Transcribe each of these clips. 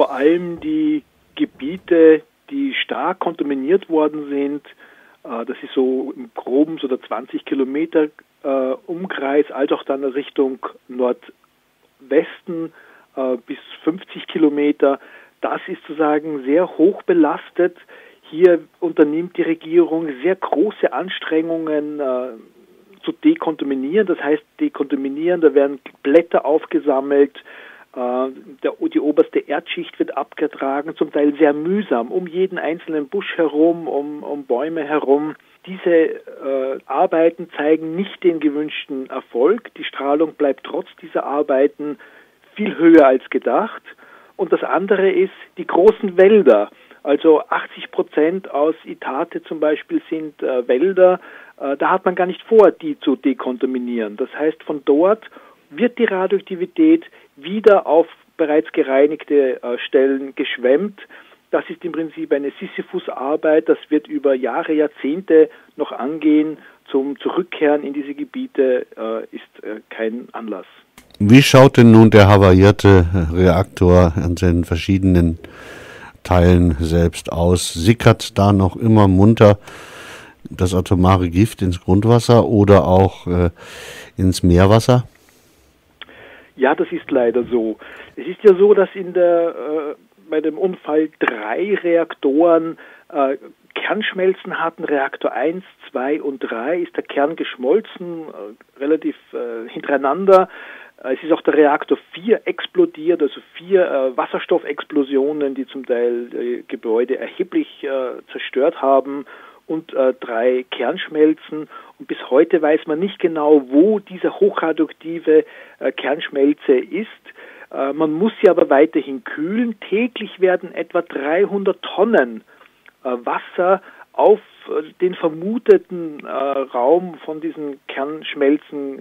vor allem die Gebiete, die stark kontaminiert worden sind. Das ist so im Groben so der 20 Kilometer Umkreis, als auch dann Richtung Nordwesten bis 50 Kilometer. Das ist sozusagen sehr hoch belastet. Hier unternimmt die Regierung sehr große Anstrengungen zu dekontaminieren. Das heißt, dekontaminieren, da werden Blätter aufgesammelt, die oberste Erdschicht wird abgetragen, zum Teil sehr mühsam, um jeden einzelnen Busch herum, um Bäume herum. Diese Arbeiten zeigen nicht den gewünschten Erfolg. Die Strahlung bleibt trotz dieser Arbeiten viel höher als gedacht. Und das andere ist die großen Wälder. Also 80% aus Itate zum Beispiel sind Wälder. Da hat man gar nicht vor, die zu dekontaminieren. Das heißt, von dort wird die Radioaktivität wieder auf bereits gereinigte Stellen geschwemmt. Das ist im Prinzip eine Sisyphus-Arbeit. Das wird über Jahre, Jahrzehnte noch angehen. Zum Zurückkehren in diese Gebiete ist kein Anlass. Wie schaut denn nun der havarierte Reaktor an den verschiedenen Teilen selbst aus? Sickert da noch immer munter das atomare Gift ins Grundwasser oder auch ins Meerwasser? Ja, das ist leider so. Es ist ja so, dass bei dem Unfall 3 Reaktoren Kernschmelzen hatten. Reaktor 1, 2 und 3 ist der Kern geschmolzen, relativ hintereinander. Es ist auch der Reaktor 4 explodiert, also 4 Wasserstoffexplosionen, die zum Teil Gebäude erheblich zerstört haben, und 3 Kernschmelzen. Und bis heute weiß man nicht genau, wo diese hochradioaktive Kernschmelze ist. Man muss sie aber weiterhin kühlen. Täglich werden etwa 300 Tonnen Wasser auf den vermuteten Raum von diesen Kernschmelzen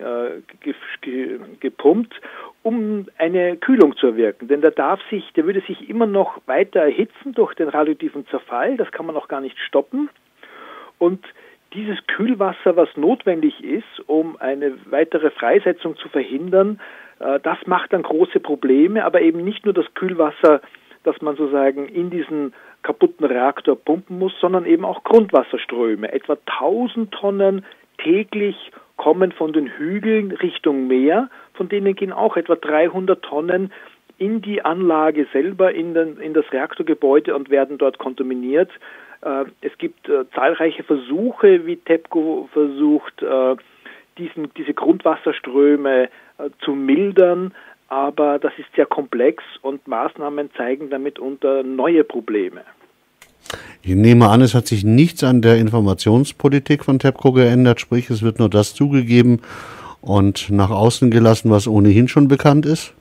gepumpt, um eine Kühlung zu erwirken. Denn der würde sich immer noch weiter erhitzen durch den radioaktiven Zerfall. Das kann man auch gar nicht stoppen. Und dieses Kühlwasser, was notwendig ist, um eine weitere Freisetzung zu verhindern, das macht dann große Probleme, aber eben nicht nur das Kühlwasser, das man sozusagen in diesen kaputten Reaktor pumpen muss, sondern eben auch Grundwasserströme. Etwa 1000 Tonnen täglich kommen von den Hügeln Richtung Meer, von denen gehen auch etwa 300 Tonnen in die Anlage selber, in das Reaktorgebäude und werden dort kontaminiert. Es gibt zahlreiche Versuche, wie TEPCO versucht, diese Grundwasserströme zu mildern, aber das ist sehr komplex und Maßnahmen zeigen damit unter neue Probleme. Ich nehme an, es hat sich nichts an der Informationspolitik von TEPCO geändert, sprich es wird nur das zugegeben und nach außen gelassen, was ohnehin schon bekannt ist?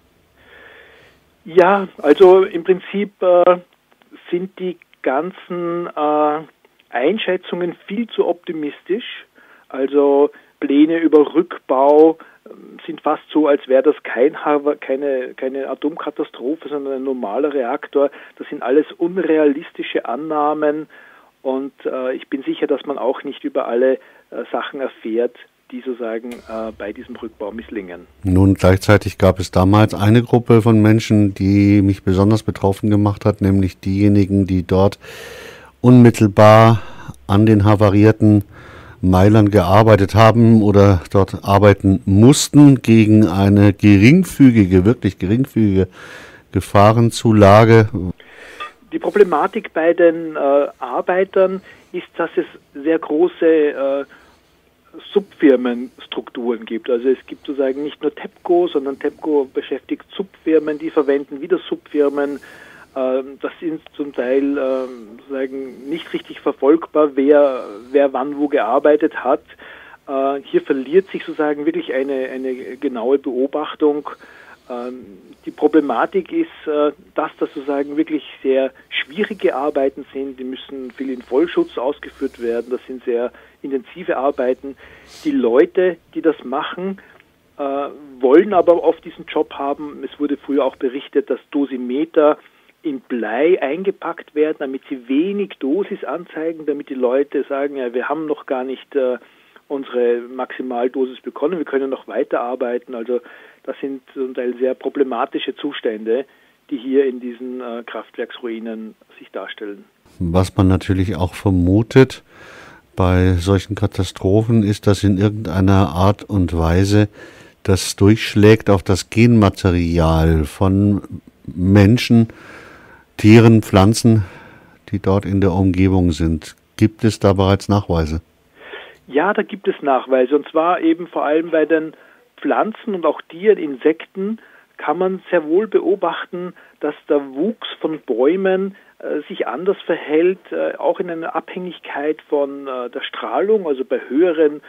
Ja, also im Prinzip sind die ganzen Einschätzungen viel zu optimistisch. Also Pläne über Rückbau sind fast so, als wäre das keine Atomkatastrophe, sondern ein normaler Reaktor. Das sind alles unrealistische Annahmen und ich bin sicher, dass man auch nicht über alle Sachen erfährt, die sozusagen bei diesem Rückbau misslingen. Nun, gleichzeitig gab es damals eine Gruppe von Menschen, die mich besonders betroffen gemacht hat, nämlich diejenigen, die dort unmittelbar an den havarierten Meilern gearbeitet haben oder dort arbeiten mussten gegen eine wirklich geringfügige Gefahrenzulage. Die Problematik bei den Arbeitern ist, dass es sehr große Subfirmenstrukturen gibt. Also es gibt sozusagen nicht nur TEPCO, sondern TEPCO beschäftigt Subfirmen, die verwenden wieder Subfirmen. Das sind zum Teil sozusagen nicht richtig verfolgbar, wer wann wo gearbeitet hat. Hier verliert sich sozusagen wirklich eine genaue Beobachtung. Die Problematik ist, dass das sozusagen wirklich sehr schwierige Arbeiten sind. Die müssen viel in Vollschutz ausgeführt werden. Das sind sehr intensive Arbeiten. Die Leute, die das machen, wollen aber oft diesen Job haben. Es wurde früher auch berichtet, dass Dosimeter in Blei eingepackt werden, damit sie wenig Dosis anzeigen, damit die Leute sagen, ja, wir haben noch gar nicht unsere Maximaldosis bekommen, wir können noch weiterarbeiten. Also das sind zum Teil sehr problematische Zustände, die hier in diesen Kraftwerksruinen sich darstellen. Was man natürlich auch vermutet bei solchen Katastrophen ist, dass in irgendeiner Art und Weise das durchschlägt auf das Genmaterial von Menschen, Tieren, Pflanzen, die dort in der Umgebung sind. Gibt es da bereits Nachweise? Ja, da gibt es Nachweise, und zwar eben vor allem bei den Pflanzen und auch Tieren, Insekten, kann man sehr wohl beobachten, dass der Wuchs von Bäumen sich anders verhält, auch in einer Abhängigkeit von der Strahlung. Also bei höheren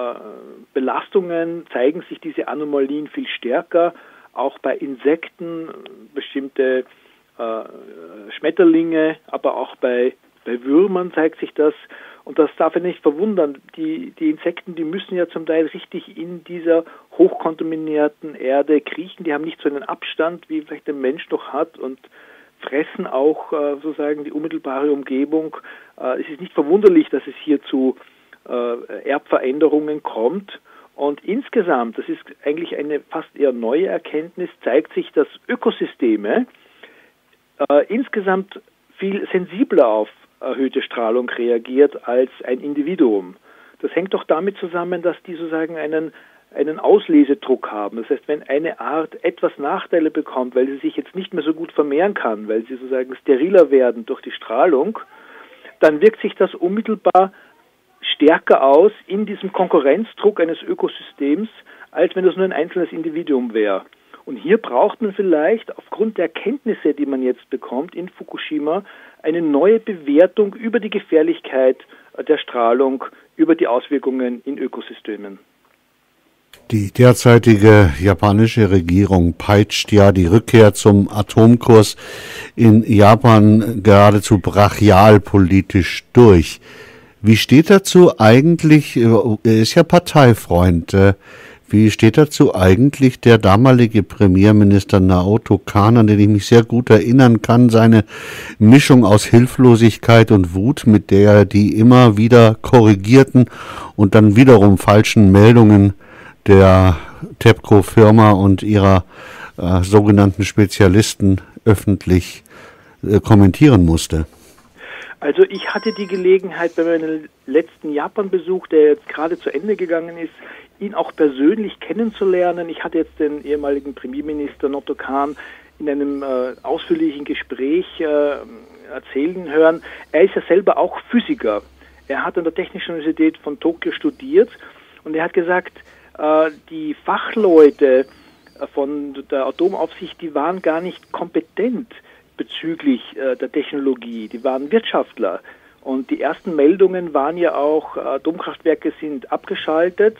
Belastungen zeigen sich diese Anomalien viel stärker. Auch bei Insekten, bestimmte Schmetterlinge, aber auch bei Würmern zeigt sich das. Und das darf ja nicht verwundern. Die Insekten, die müssen ja zum Teil richtig in dieser hochkontaminierten Erde kriechen. Die haben nicht so einen Abstand, wie vielleicht der Mensch noch hat, und fressen auch sozusagen die unmittelbare Umgebung. Es ist nicht verwunderlich, dass es hier zu Erbveränderungen kommt. Und insgesamt, das ist eigentlich eine fast eher neue Erkenntnis, zeigt sich, dass Ökosysteme insgesamt viel sensibler auf erhöhte Strahlung reagiert als ein Individuum. Das hängt doch damit zusammen, dass die sozusagen einen Auslesedruck haben. Das heißt, wenn eine Art etwas Nachteile bekommt, weil sie sich jetzt nicht mehr so gut vermehren kann, weil sie sozusagen steriler werden durch die Strahlung, dann wirkt sich das unmittelbar stärker aus in diesem Konkurrenzdruck eines Ökosystems, als wenn es nur ein einzelnes Individuum wäre. Und hier braucht man vielleicht aufgrund der Erkenntnisse, die man jetzt bekommt in Fukushima, eine neue Bewertung über die Gefährlichkeit der Strahlung, über die Auswirkungen in Ökosystemen. Die derzeitige japanische Regierung peitscht ja die Rückkehr zum Atomkurs in Japan geradezu brachialpolitisch durch. Wie steht dazu eigentlich, er ist ja Parteifreund, wie steht dazu eigentlich der damalige Premierminister Naoto Kan, an den ich mich sehr gut erinnern kann, seine Mischung aus Hilflosigkeit und Wut, mit der er die immer wieder korrigierten und dann wiederum falschen Meldungen der TEPCO-Firma und ihrer sogenannten Spezialisten öffentlich kommentieren musste? Also ich hatte die Gelegenheit bei meinem letzten Japan-Besuch, der jetzt gerade zu Ende gegangen ist, ihn auch persönlich kennenzulernen. Ich hatte jetzt den ehemaligen Premierminister Naoto Kan in einem ausführlichen Gespräch erzählen hören. Er ist ja selber auch Physiker. Er hat an der Technischen Universität von Tokio studiert und er hat gesagt, die Fachleute von der Atomaufsicht, die waren gar nicht kompetent bezüglich der Technologie. Die waren Wirtschaftler. Und die ersten Meldungen waren ja auch, Atomkraftwerke sind abgeschaltet.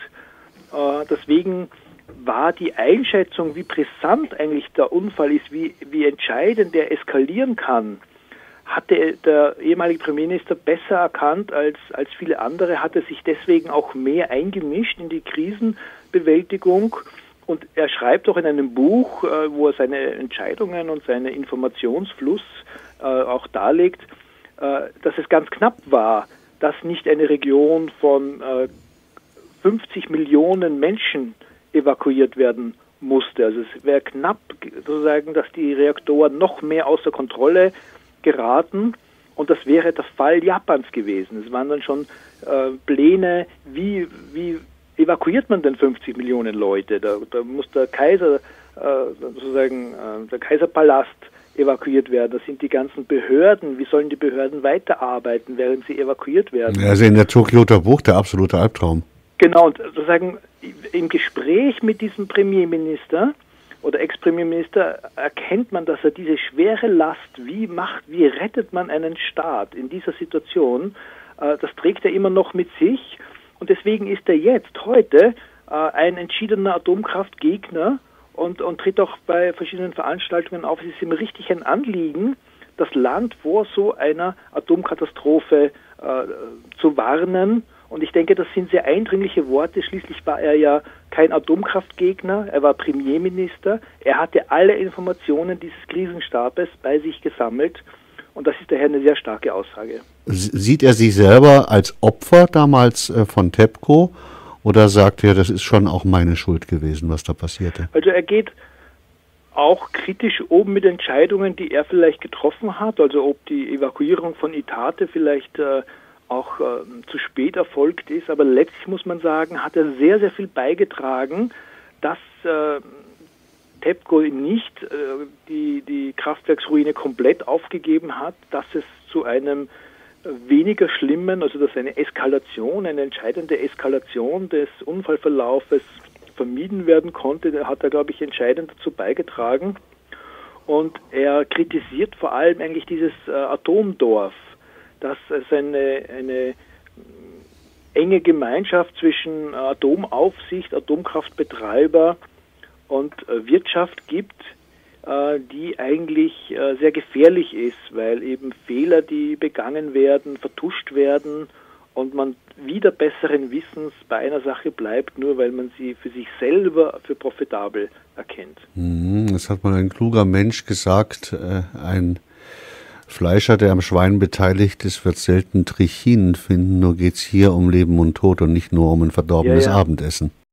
Deswegen war die Einschätzung, wie brisant eigentlich der Unfall ist, wie entscheidend der eskalieren kann, hatte der ehemalige Premierminister besser erkannt als viele andere, hatte sich deswegen auch mehr eingemischt in die Krisenbewältigung. Und er schreibt auch in einem Buch, wo er seine Entscheidungen und seinen Informationsfluss auch darlegt, dass es ganz knapp war, dass nicht eine Region von 50 Millionen Menschen evakuiert werden musste. Also es wäre knapp sozusagen, dass die Reaktoren noch mehr außer Kontrolle geraten, und das wäre der Fall Japans gewesen. Es waren dann schon Pläne, wie evakuiert man denn 50 Millionen Leute? Da muss der Kaiser, sozusagen der Kaiserpalast evakuiert werden. Das sind die ganzen Behörden. Wie sollen die Behörden weiterarbeiten, während sie evakuiert werden? Also in der Tokioter Bucht der absolute Albtraum. Genau, und sozusagen im Gespräch mit diesem Premierminister oder Ex-Premierminister erkennt man, dass er diese schwere Last, wie rettet man einen Staat in dieser Situation, das trägt er immer noch mit sich. Und deswegen ist er jetzt, heute, ein entschiedener Atomkraftgegner und tritt auch bei verschiedenen Veranstaltungen auf. Es ist ihm richtig ein Anliegen, das Land vor so einer Atomkatastrophe zu warnen. Und ich denke, das sind sehr eindringliche Worte. Schließlich war er ja kein Atomkraftgegner, er war Premierminister. Er hatte alle Informationen dieses Krisenstabes bei sich gesammelt. Und das ist daher eine sehr starke Aussage. Sieht er sich selber als Opfer damals von TEPCO oder sagt er, das ist schon auch meine Schuld gewesen, was da passierte? Also er geht auch kritisch oben mit Entscheidungen, die er vielleicht getroffen hat, also ob die Evakuierung von Itate vielleicht auch zu spät erfolgt ist, aber letztlich muss man sagen, hat er sehr, sehr viel beigetragen, dass TEPCO nicht die Kraftwerksruine komplett aufgegeben hat, dass es zu einem weniger schlimmen, also dass eine Eskalation, eine entscheidende Eskalation des Unfallverlaufes vermieden werden konnte. Da hat er, glaube ich, entscheidend dazu beigetragen. Und er kritisiert vor allem eigentlich dieses Atomdorf, dass es eine enge Gemeinschaft zwischen Atomaufsicht, Atomkraftbetreiber und Wirtschaft gibt, die eigentlich sehr gefährlich ist, weil eben Fehler, die begangen werden, vertuscht werden und man wieder besseren Wissens bei einer Sache bleibt, nur weil man sie für sich selber für profitabel erkennt. Das hat mal ein kluger Mensch gesagt, ein Fleischer, der am Schwein beteiligt ist, wird selten Trichinen finden, nur geht es hier um Leben und Tod und nicht nur um ein verdorbenes Abendessen.